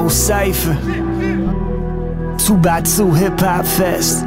2 Cypher, 2x2 Hip Hop Fest.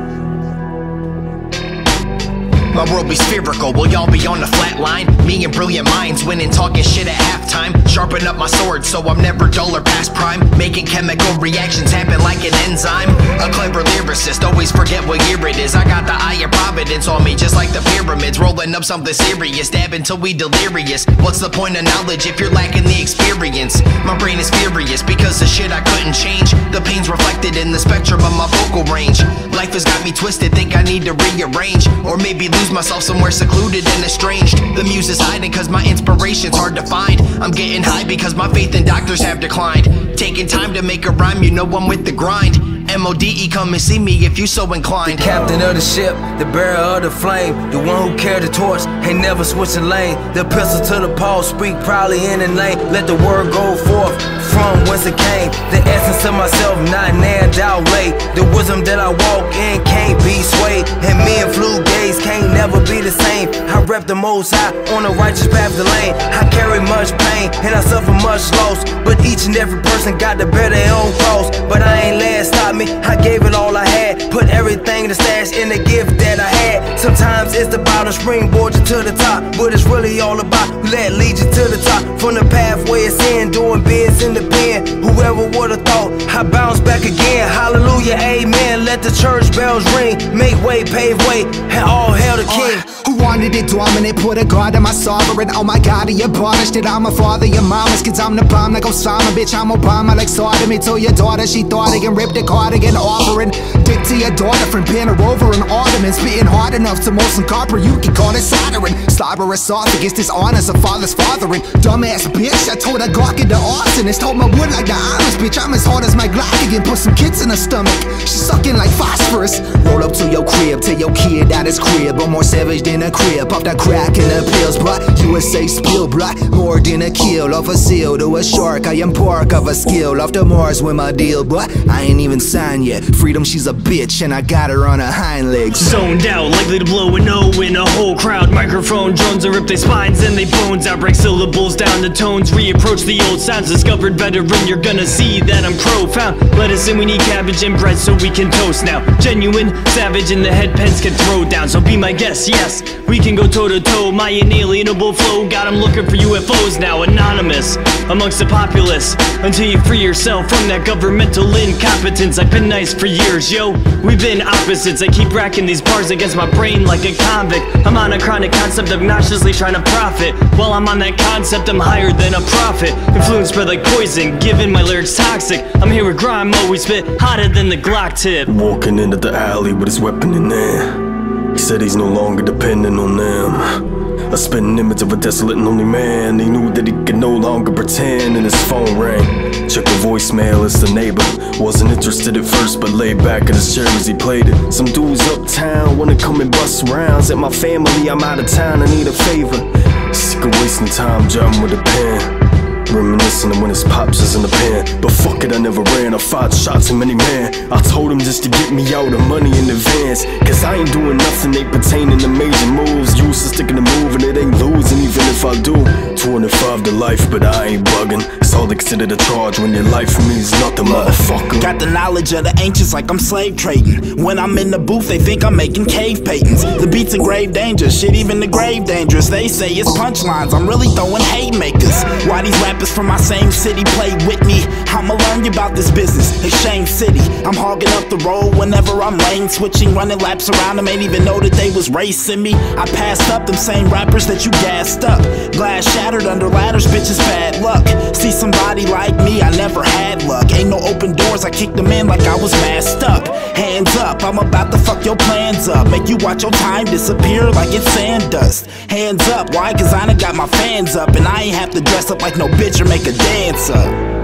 My world be spherical, will y'all be on the flat line? Me and brilliant minds winning, talking shit at halftime. Sharpen up my sword so I'm never dull or past prime. Making chemical reactions happen like an enzyme. A clever lyricist, always forget what year it is. I got the eye of Providence on me, just like the pyramids. Rolling up something serious, dab until we delirious. What's the point of knowledge if you're lacking the experience? My brain is furious because of shit I couldn't change. The pain's reflected in the spectrum of my vocal range. Life has got me twisted, think I need to rearrange, or maybe lose myself somewhere secluded and estranged. The muse is hiding cause my inspiration's hard to find. I'm getting high because my faith in doctors have declined. Taking time to make a rhyme, you know I'm with the grind. MODE, come and see me if you so inclined. The captain of the ship, the bearer of the flame, the one who carried the torch, ain't never switching lane. The pistol to the pole, speak proudly in the name. Let the word go forth from whence it came. The essence of myself, not nailed out late. The wisdom that I walk in can't be swayed. And me and Flu Gaze can't never be the same. I rep the most high on the righteous path to lane. I carry much pain and I suffer much loss, but each and every person got to bear their own cross. But I ain't let it stop me, I gave it all I had. Put everything to stash in the gift that I had. Sometimes it's the bottom, springboard you to the top, but it's really all about who let lead you to the top. From the pathway of sin, doing bids in the pen. Whoever would've thought I bounce back again. Hallelujah, amen. Let the church bells ring. Make way, pave way, and all hail the king. Who wanted it dominant, put a guard on my sovereign. Oh my god, you abolished it. I'm a father, your mama's kids, I'm the bomb like Osama. Bitch, I'm Obama like sodomy. To your daughter, she thought again, ripped the cardigan, offering dick to your daughter from pin her over an ottoman. Spitting hard enough to molten copper, you can call it soldering. Slobber esophagus, dishonors a father's fathering. Dumbass bitch, I told her Glock into arsonist. Told my wood like the honest bitch, I'm as hard as my Glock again. Put some kids in her stomach, she's sucking like phosphorus. Roll up to your crib, tell your kid at his crib. I'm more savage than a crib, pop that crack in the pills. But USA spill, blood more than a kill. Off a seal to a shark, I am pork of a skill. Off the Mars with my deal, but I ain't even signed yet. Freedom, she's a bitch, and I got her on her hind legs. Zoned out, likely to blow an O in a whole crowd. Microphone drones and rip their spines and they bones out. Break syllables down the tones, reapproach the old sounds. Discovered veteran, you're gonna see that I'm profound. Lettuce and we need cabbage and bread so we can toast now. Genuine, savage, and the head pens can throw down. So be my guest, yes, we can go toe to toe. My inalienable flow got 'em looking for UFOs now. Anonymous amongst the populace until you free yourself from that governmental incompetence. I've been nice for years, yo, we've been opposites. I keep racking these bars against my brain like a convict. I'm on a chronic concept, obnoxiously trying to profit. While I'm on that concept, I'm higher than a prophet. Influence spread like poison, given my lyrics toxic. I'm here with grime, always spit hotter than the Glock tip. Walking into the alley with his weapon in there. He said he's no longer dependent on them. I spit an image of a desolate and lonely man. He knew that he could no longer pretend, and his phone rang. Check the voicemail, it's the neighbor. Wasn't interested at first, but laid back in his chair as he played it. Some dudes uptown wanna come and bust rounds at my family. I'm out of town, I need a favor. Sick of wasting time jotting with a pen, reminiscing of when his pops was in the pen. But fuck it, I never ran. I fired shots in many men. I told him just to get me out of money in advance, cause I ain't doing nothing they pertaining to major moves. Used to sticking to moving, it ain't losing even if I do. 25 to life, but I ain't bugging. It's all they consider a charge when your life means nothing, motherfucker. Got the knowledge of the ancients like I'm slave trading. When I'm in the booth, they think I'm making cave paintings. The beat's in grave danger, shit, even the grave dangerous. They say it's punchlines, I'm really throwing haymakers. Why these rappers from my same city play with me? I'ma learn you about this business, Exchange City. I'm hogging up the road whenever I'm lane switching, running laps around them, ain't even know that they was racing me. I passed up them same rappers that you gassed up. Glass shattered under ladders, bitches bad luck. See somebody like me, I never had luck. Ain't no open doors, I kicked them in like I was masked up. Hands up, I'm about to fuck your plans up. Make you watch your time disappear like it's sand dust. Hands up, why? Cause I done got my fans up, and I ain't have to dress up like no bitch or make a dance up.